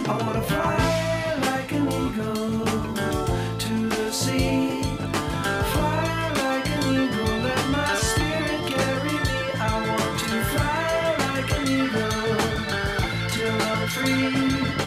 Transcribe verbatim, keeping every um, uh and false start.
I wanna fly like an eagle to the sea.